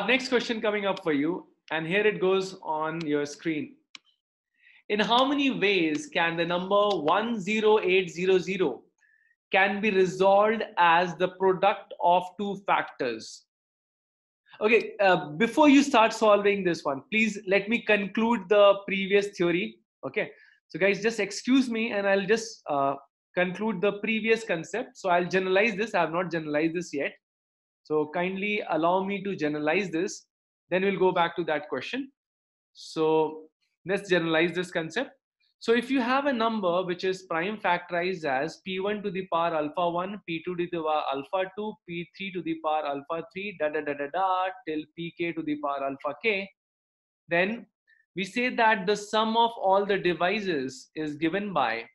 Next question coming up for you, and here it goes on your screen. In how many ways can the number 10800 can be resolved as the product of two factors? Okay, before you start solving this one, please let me conclude the previous theory. Okay, so guys, just excuse me and I'll just conclude the previous concept. So I'll generalize this. I have not generalized this yet. So kindly allow me to generalize this. Then we'll go back to that question. So let's generalize this concept. So if you have a number which is prime factorized as p1 to the power alpha 1, p2 to the power alpha 2, p3 to the power alpha 3, till pk to the power alpha k, then we say that the sum of all the divisors is given by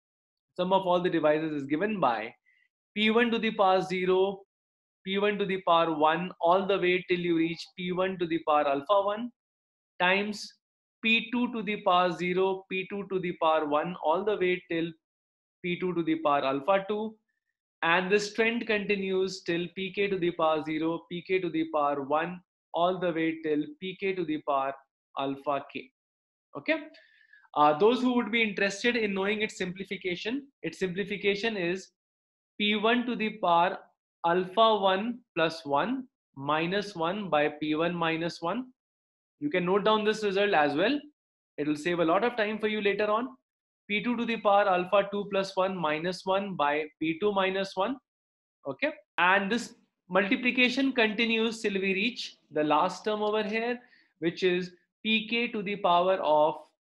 p1 to the power 0, p1 to the power 1 all the way till you reach p1 to the power alpha 1 times p2 to the power 0, p2 to the power 1 all the way till p2 to the power alpha 2, and this trend continues till pk to the power 0, pk to the power 1 all the way till pk to the power alpha k. Okay, those who would be interested in knowing its simplification is p1 to the power alpha 1 plus 1 minus 1 by p1 minus 1. You can note down this result as well. It will save a lot of time for you later on. p2 to the power alpha 2 plus 1 minus 1 by p2 minus 1. Okay. And this multiplication continues till we reach the last term over here, which is pk to the power of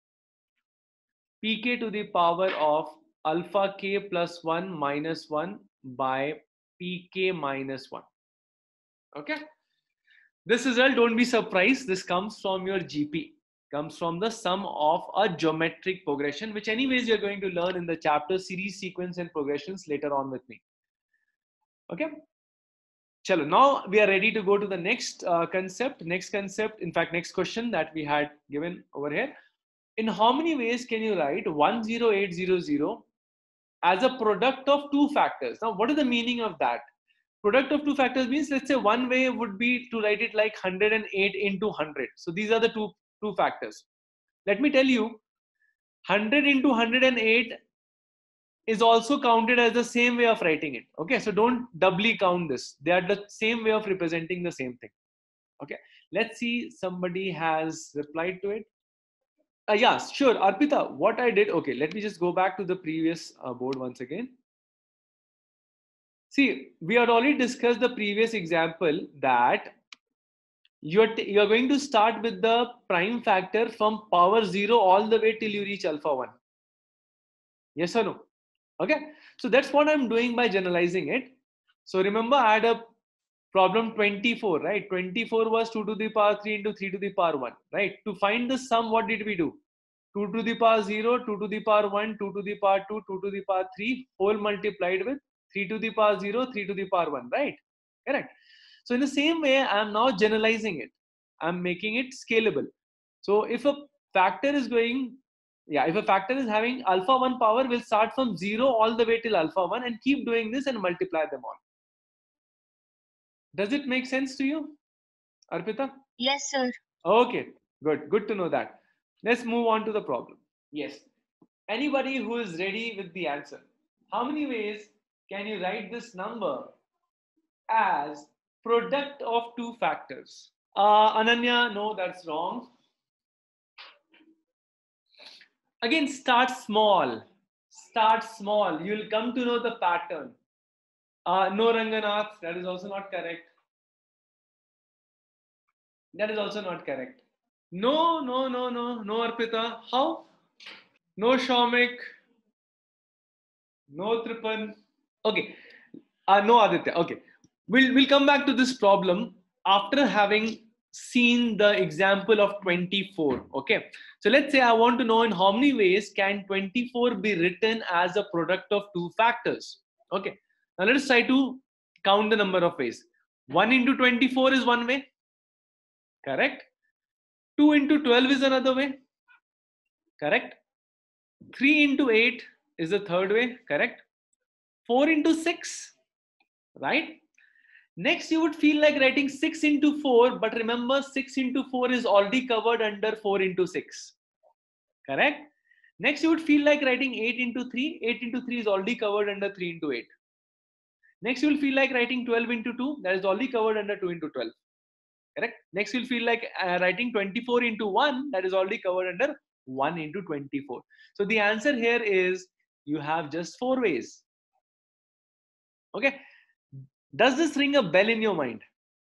alpha k plus 1 minus 1 by pk minus 1. Okay. This result, don't be surprised, this comes from your GP, comes from the sum of a geometric progression, which anyways you're going to learn in the chapter series, sequence and progressions later on with me. Okay. Chalo, now we are ready to go to the next concept, in fact, next question that we had given over here. In how many ways can you write 10800 as a product of two factors? Now, what is the meaning of that? Product of two factors means, let's say one way would be to write it like 108 into 100. So these are the two factors. Let me tell you, 100 into 108 is also counted as the same way of writing it. Okay, so don't doubly count this. They are the same way of representing the same thing. Okay, let's see, somebody has replied to it. Yeah, sure, Arpita, what I did, okay, let me just go back to the previous board once again. See, we had already discussed the previous example that you're going to start with the prime factor from power 0 all the way till you reach alpha 1. Yes or no? Okay, so that's what I'm doing by generalizing it. So remember, I had a problem 24, right? 24 was 2 to the power 3 into 3 to the power 1, right? To find the sum, what did we do? 2 to the power 0, 2 to the power 1, 2 to the power 2, 2 to the power 3, whole multiplied with 3 to the power 0, 3 to the power 1, right? Correct. So in the same way, I'm now generalizing it. I'm making it scalable. So if a factor is going, if a factor is having alpha 1 power, we'll start from 0 all the way till alpha 1 and keep doing this and multiply them all. Does it make sense to you, Arpita? Yes, sir. Okay, good to know that. Let's move on to the problem. Yes. Anybody who is ready with the answer? How many ways can you write this number as product of two factors? Ananya, no, that's wrong. Again, start small. Start small. You'll come to know the pattern. No, Ranganath, that is also not correct. That is also not correct. No, Arpita. How? No, Shaumik. No, Tripan. Okay. No, Aditya. Okay. We'll come back to this problem after having seen the example of 24. Okay. So let's say I want to know in how many ways can 24 be written as a product of two factors. Okay. Now let us try to count the number of ways. 1 into 24 is one way. Correct. 2 into 12 is another way. Correct. 3 into 8 is the third way. Correct. 4 into 6. Right. Next, you would feel like writing 6 into 4, but remember 6 into 4 is already covered under 4 into 6. Correct? Next, you would feel like writing 8 into 3. 8 into 3 is already covered under 3 into 8. Next, you will feel like writing 12 into 2. That is already covered under 2 into 12. Correct? Next, you'll feel like writing 24 into 1. That is already covered under 1 into 24. So the answer here is you have just 4 ways. Okay. Does this ring a bell in your mind?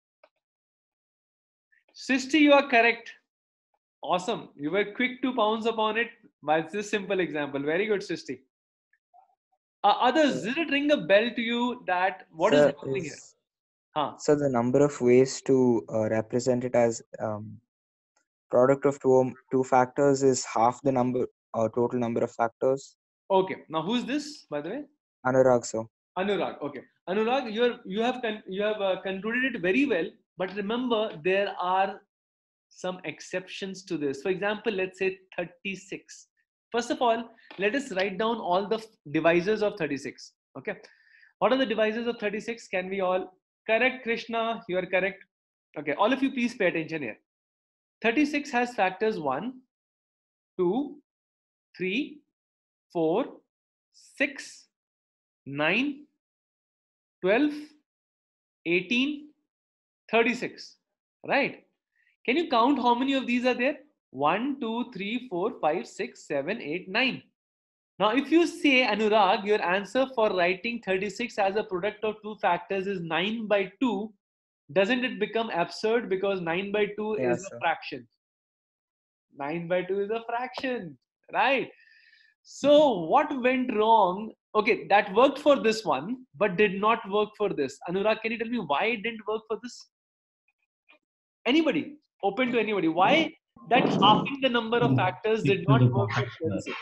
Sisti, you are correct. Awesome. You were quick to pounce upon it by this simple example. Very good, Sisti. Others, did it ring a bell to you that what is happening here? So the number of ways to represent it as product of two factors is half the number total number of factors. Okay. Now who's this, by the way? Anurag, sir. Anurag. Okay. Anurag, you have concluded it very well. But remember, there are some exceptions to this. For example, let's say 36. First of all, let us write down all the divisors of 36. Okay. What are the divisors of 36? Can we all correct? Krishna, you are correct. Okay. All of you, please pay attention here. 36 has factors 1, 2, 3, 4, 6, 9, 12, 18, 36. Right? Can you count how many of these are there? 1, 2, 3, 4, 5, 6, 7, 8, 9. Now, if you say, Anurag, your answer for writing 36 as a product of two factors is 9 by 2, doesn't it become absurd because 9 by 2 is a fraction? 9 by 2 is a fraction, right? So what went wrong? Okay, that worked for this one, but did not work for this. Anurag, can you tell me why it didn't work for this? Anybody? Open to anybody. Why that halving the number of factors did not work for 36?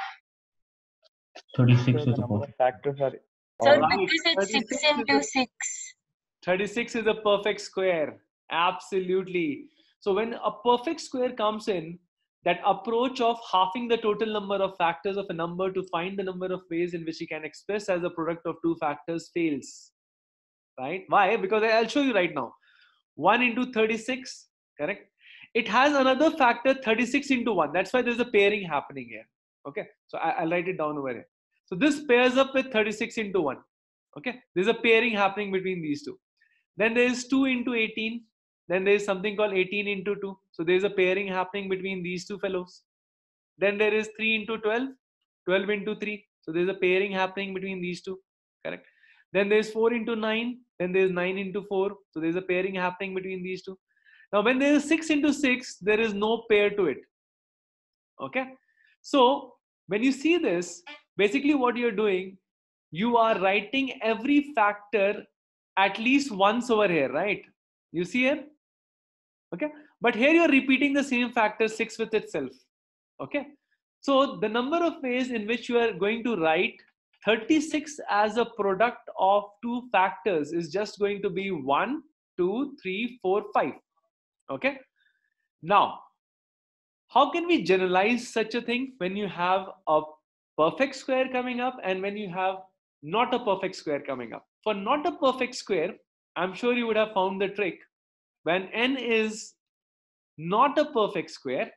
36 is the perfect factors are Sir, because it's 6 into 6. 36 is a perfect square. Absolutely. So when a perfect square comes in, that approach of halving the total number of factors of a number to find the number of ways in which you can express as a product of two factors fails. Right? Why? Because I'll show you right now. 1 into 36, correct? It has another factor 36 into 1. That's why there's a pairing happening here. Okay, so I'll write it down over here. So this pairs up with 36 into 1. Okay, there's a pairing happening between these two. Then there is 2 into 18. Then there is something called 18 into 2. So there is a pairing happening between these two fellows. Then there is 3 into 12. 12 into 3. So there is a pairing happening between these two. Correct. Then there is 4 into 9. Then there is 9 into 4. So there is a pairing happening between these two. Now when there is 6 into 6, there is no pair to it. Okay. So when you see this, basically what you're doing, you are writing every factor at least once over here, right? You see here? Okay. But here you're repeating the same factor 6 with itself. Okay. So the number of ways in which you are going to write 36 as a product of two factors is just going to be 1, 2, 3, 4, 5. Okay. Now, how can we generalize such a thing when you have a perfect square coming up and when you have not a perfect square coming up? For not a perfect square, I'm sure you would have found the trick. When n is not a perfect square,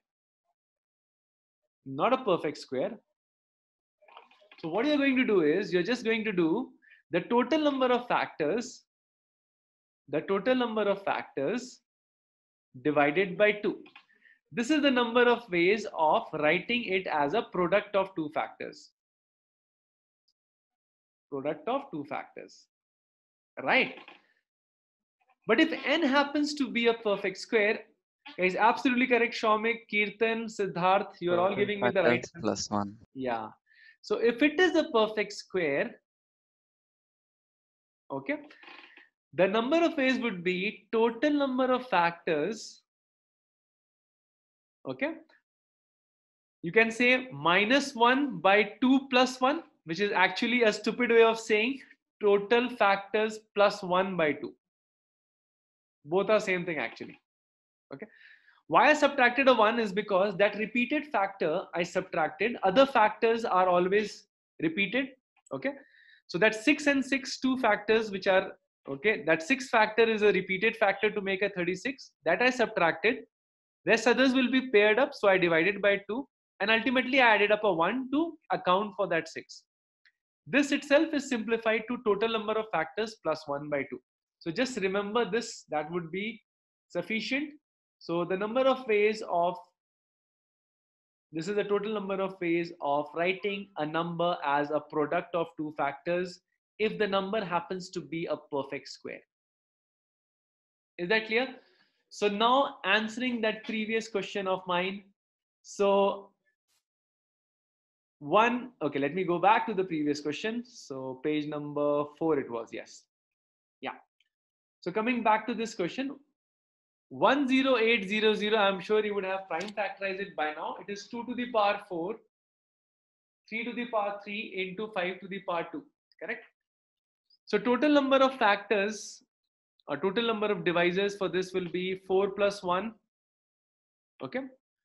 so what you're going to do is you're just going to do the total number of factors divided by 2. This is the number of ways of writing it as a product of two factors. Right? But if n happens to be a perfect square, guys, absolutely correct. Shaumik, Kirtan, Siddharth, you're all giving me the right answer. Plus 1. Yeah. So if it is a perfect square, okay, the number of ways would be total number of factors. Okay. You can say -1 by 2 plus 1, which is actually a stupid way of saying total factors plus 1 by 2. Both are same thing actually. Okay. Why I subtracted a 1 is because that repeated factor I subtracted, other factors are always repeated. Okay. So that 6 and 6, two factors which are Okay, that 6 factor is a repeated factor to make a 36. That I subtracted. Rest others will be paired up, so I divided by 2, and ultimately I added up a 1 to account for that 6. This itself is simplified to total number of factors plus 1 by 2. So just remember this, that would be sufficient. So the number of ways of, this is the total number of ways of writing a number as a product of two factors if the number happens to be a perfect square. Is that clear? So now answering that previous question of mine. So okay, let me go back to the previous question. So page number 4 it was, yes. Yeah. So coming back to this question, 10800, I'm sure you would have prime factorized it by now. It is 2 to the power 4, 3 to the power 3 into 5 to the power 2, correct? So total number of factors, or total number of divisors for this will be 4 plus 1, okay?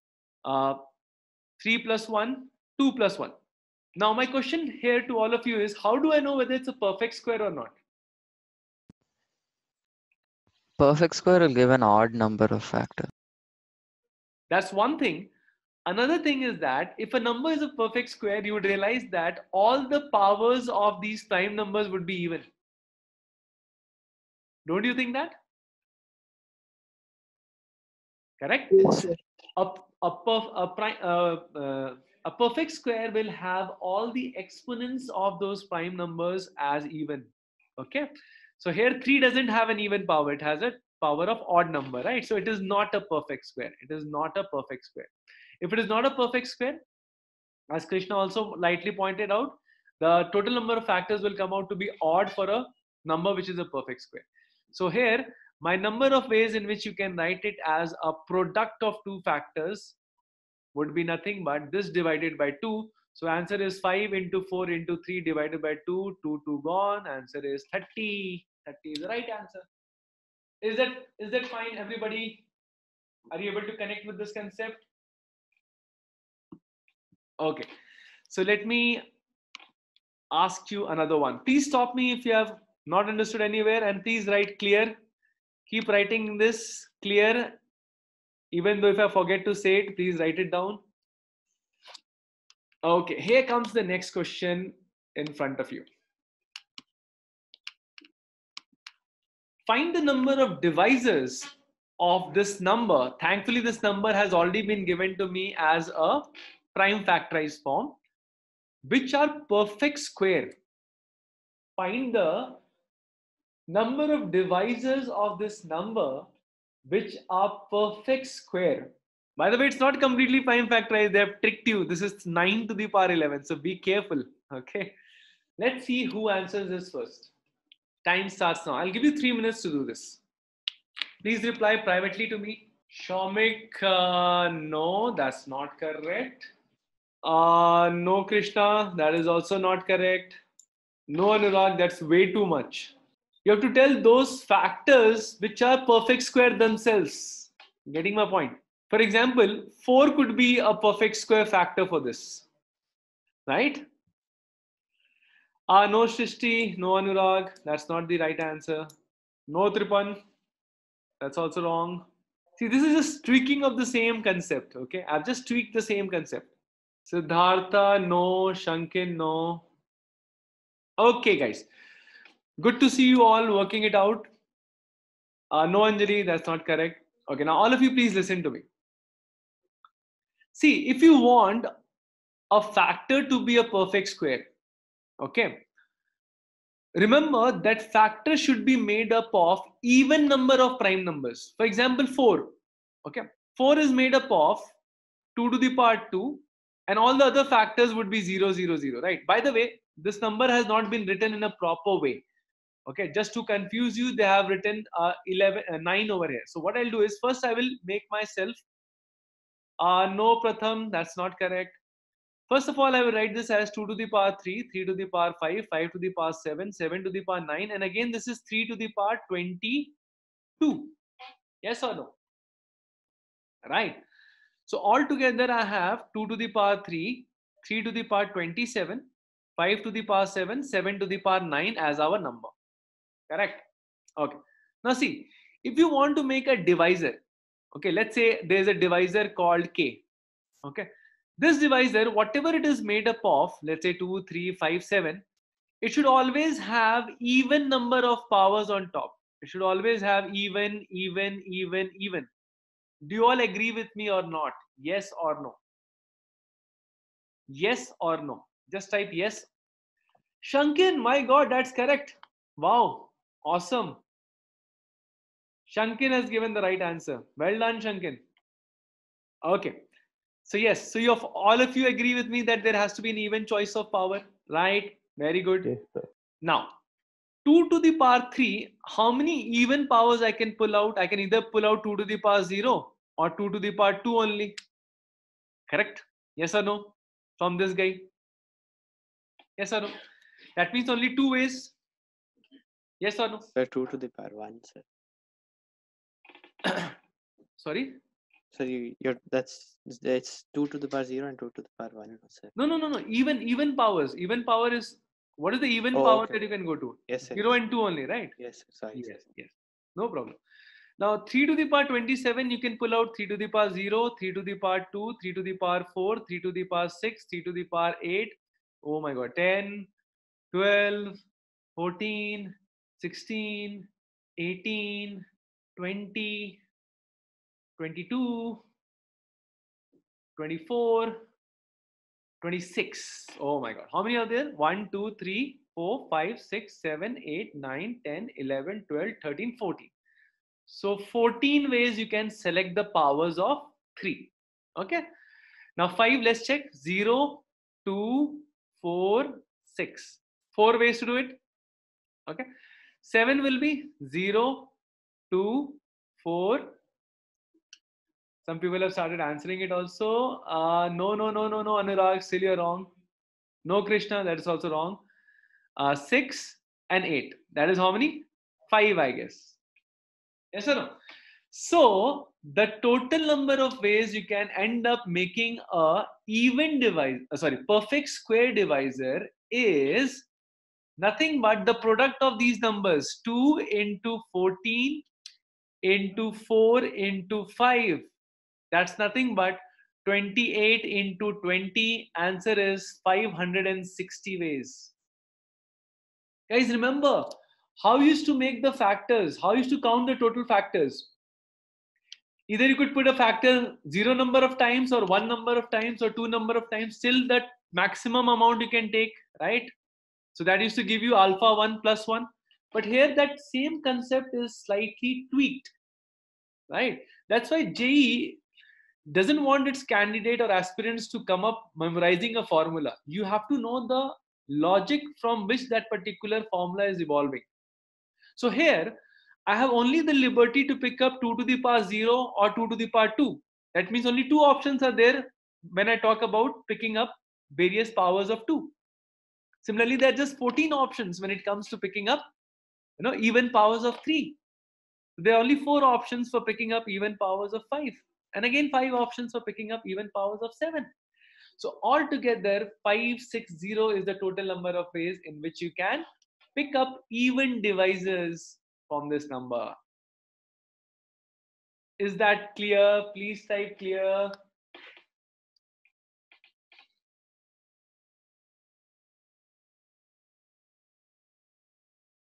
3 plus 1, 2 plus 1. Now my question here to all of you is, how do I know whether it's a perfect square or not? Perfect square will give an odd number of factors. That's one thing. Another thing is that if a number is a perfect square, you would realize that all the powers of these prime numbers would be even. Don't you think that? Correct? Yes, sir. A perfect square will have all the exponents of those prime numbers as even. Okay. So here 3 doesn't have an even power. It has a power of odd number, right? So it is not a perfect square. It is not a perfect square. If it is not a perfect square, as Krishna also lightly pointed out, the total number of factors will come out to be odd for a number which is a perfect square. So here, my number of ways in which you can write it as a product of two factors would be nothing but this divided by 2. So answer is 5 into 4 into 3 divided by 2, 2 gone. Answer is 30. 30 is the right answer. Is that fine, everybody? Are you able to connect with this concept? Okay. So let me ask you another one. Please stop me if you have not understood anywhere, and please write clear. Keep writing this clear. Even though if I forget to say it, please write it down. Okay, here comes the next question in front of you. Find the number of divisors of this number. Thankfully, this number has already been given to me as a prime factorized form, which are perfect square. Find the number of divisors of this number which are perfect square. By the way, it's not completely prime factorized. They have tricked you. This is 9 to the power 11. So be careful. Okay. Let's see who answers this first. Time starts now. I'll give you 3 minutes to do this. Please reply privately to me. Shomik, no, that's not correct. No, Krishna, that is also not correct. No, Anurag, that's way too much. You have to tell those factors which are perfect square themselves. Getting my point? For example, 4 could be a perfect square factor for this. Right? No, Shrishti, no, Anurag, that's not the right answer. No, Tripan, that's also wrong. See, this is just tweaking of the same concept. Okay, I've just tweaked the same concept. Siddhartha, no. Shankin, no. Okay, guys. Good to see you all working it out. No, Anjali, that's not correct. Okay, now all of you, please listen to me. See, if you want a factor to be a perfect square, okay, remember that factor should be made up of even number of prime numbers. For example, 4. Okay, 4 is made up of 2 to the power 2, and all the other factors would be 0, 0, 0, right? By the way, this number has not been written in a proper way. Okay, just to confuse you, they have written 9 over here. So what I'll do is, first I will make myself no, Pratham, that's not correct. First of all, I will write this as 2 to the power 3, 3 to the power 5, 5 to the power 7, 7 to the power 9, and again this is 3 to the power 22. Yes or no? Right. So altogether I have 2 to the power 3, 3 to the power 27, 5 to the power 7, 7 to the power 9 as our number. Correct. Okay. Now see, if you want to make a divisor, okay, let's say there's a divisor called K. Okay. This divisor, whatever it is made up of, let's say 2, 3, 5, 7, it should always have even number of powers on top. It should always have even, even, even, even. Do you all agree with me or not? Yes or no? Yes or no? Just type yes. Shankin, my God, that's correct. Wow, awesome. Shankin has given the right answer. Well done, Shankin. Okay. So yes, so you all of you agree with me that there has to be an even choice of power, right? Very good. Yes, sir. Now, 2 to the power 3, how many even powers I can pull out? I can either pull out 2 to the power 0 or 2 to the power 2 only. Correct? Yes or no? From this guy? Yes or no? That means only 2 ways. Yes or no? Sir, 2 to the power 1, sir. Sorry? So it's 2 to the power 0 and 2 to the power 1, sir. No. Even powers. Even power is, what is the even power that you can go to? Yes, sir. 0 and 2 only, right? Yes, sir. Sorry. Yes, Sir. yes. No problem. Now 3 to the power 27, you can pull out 3 to the power 0, 3 to the power 2, 3 to the power 4, 3 to the power 6, 3 to the power 8. Oh my God. 10, 12, 14, 16, 18, 20, 22, 24, 26. Oh my God. How many are there? 1, 2, 3, 4, 5, 6, 7, 8, 9, 10, 11, 12, 13, 14. So 14 ways you can select the powers of 3. Okay. Now 5, let's check. 0, 2, 4, 6. 4 ways to do it. Okay. 7 will be 0, 2, 4. Some people have started answering it also. No, Anurag, still you're wrong. No, Krishna, that is also wrong. 6 and 8. That is how many? 5, I guess. Yes or no? So the total number of ways you can end up making a perfect square divisor is nothing but the product of these numbers. 2 into 14 into 4 into 5. That's nothing but 28 into 20. Answer is 560 ways. Guys, remember how you used to make the factors, how you used to count the total factors. Either you could put a factor 0 number of times or 1 number of times or 2 number of times, still that maximum amount you can take, right? So that used to give you alpha 1 plus 1. But here that same concept is slightly tweaked, right? That's why JEE doesn't want its candidate or aspirants to come up memorizing a formula. You have to know the logic from which that particular formula is evolving. So here, I have only the liberty to pick up 2 to the power 0 or 2 to the power 2. That means only 2 options are there when I talk about picking up various powers of 2. Similarly, there are just 14 options when it comes to picking up, even powers of 3. There are only 4 options for picking up even powers of 5. And again, 5 options for picking up even powers of 7. So altogether, 560 is the total number of ways in which you can pick up even divisors from this number. Is that clear? Please type clear.